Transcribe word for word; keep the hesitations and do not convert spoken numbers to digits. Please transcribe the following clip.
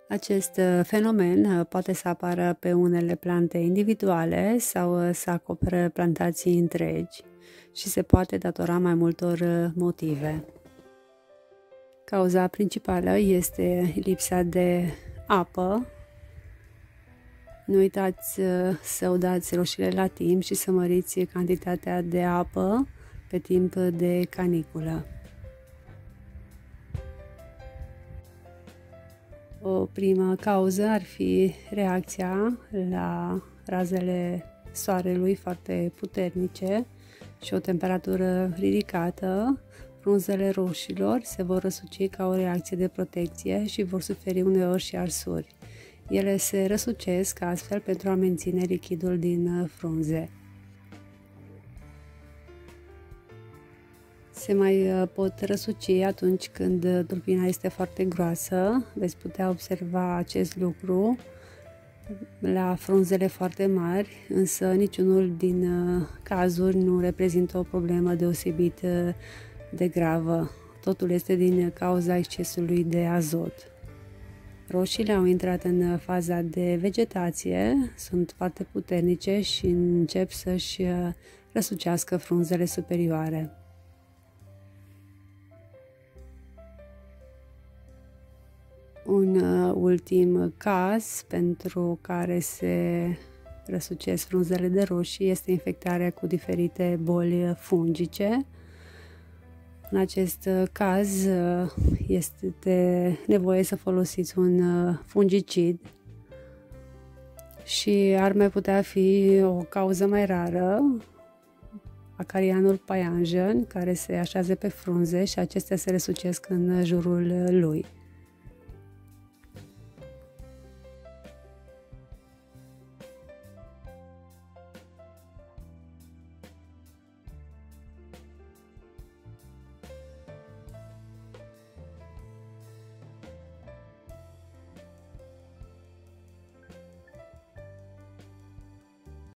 Acest uh, fenomen uh, poate să apară pe unele plante individuale sau uh, să acopere plantații întregi și se poate datora mai multor uh, motive. Cauza principală este lipsa de apă. Nu uitați uh, să udați roșiile la timp și să măriți cantitatea de apă pe timp de caniculă. O primă cauză ar fi reacția la razele soarelui foarte puternice și o temperatură ridicată. Frunzele roșilor se vor răsuci ca o reacție de protecție și vor suferi uneori și arsuri. Ele se răsucesc astfel pentru a menține lichidul din frunze. Se mai pot răsuci atunci când tulpina este foarte groasă. Veți putea observa acest lucru la frunzele foarte mari, însă niciunul din cazuri nu reprezintă o problemă deosebit de gravă. Totul este din cauza excesului de azot. Roșiile au intrat în faza de vegetație, sunt foarte puternice și încep să-și răsucească frunzele superioare. Un ultim caz pentru care se răsucesc frunzele de roșii este infectarea cu diferite boli fungice. În acest caz este nevoie să folosiți un fungicid și ar mai putea fi o cauză mai rară, Acarianul paianjen, care se așează pe frunze și acestea se răsucesc în jurul lui.